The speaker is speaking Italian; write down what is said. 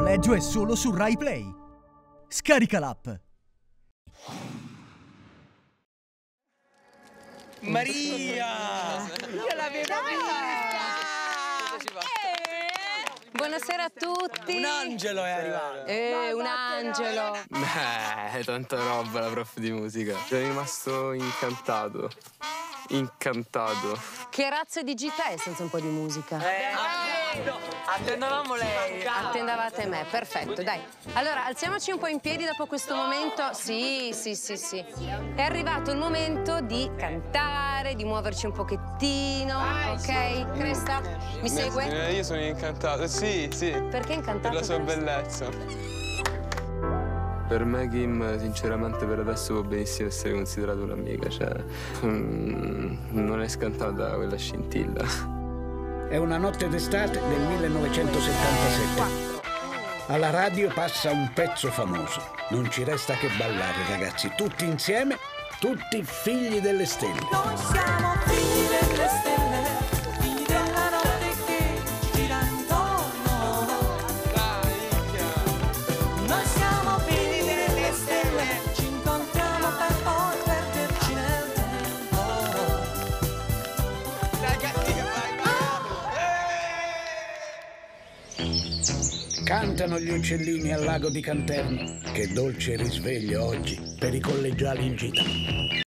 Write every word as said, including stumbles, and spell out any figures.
collegio è solo su Rai Play. Scarica l'app. Maria! Io la vedo vista! Buonasera a tutti! Un angelo è arrivato! Eh, un angelo! Beh, tanta roba la prof di musica. Sono rimasto incantato. Incantato. Che razza di gita è senza un po' di musica? Eh, no, attendavamo lei! Attendavate me, perfetto, dai. Allora, alziamoci un po' in piedi dopo questo momento. Sì, sì, sì, sì. È arrivato il momento di cantare, di muoverci un pochettino, ok? Cresta, mi segue? Eh, io sono incantato, sì, sì. Perché incantato? Per la sua Cresta? bellezza. Per me Kim, sinceramente, per adesso può benissimo essere considerato un'amica, cioè mm, non è scantata quella scintilla. È una notte d'estate del millenovecentosettantasette. Alla radio passa un pezzo famoso. Non ci resta che ballare, ragazzi, tutti insieme, tutti figli delle stelle. Noi siamo figli delle stelle, figli della notte che gira intorno. Noi siamo figli delle stelle, ci incontriamo per poi perderci nel tempo. Ragazzi, vai, Cantano gli uccellini al lago di Canterno. Che dolce risveglio oggi per i collegiali in gita.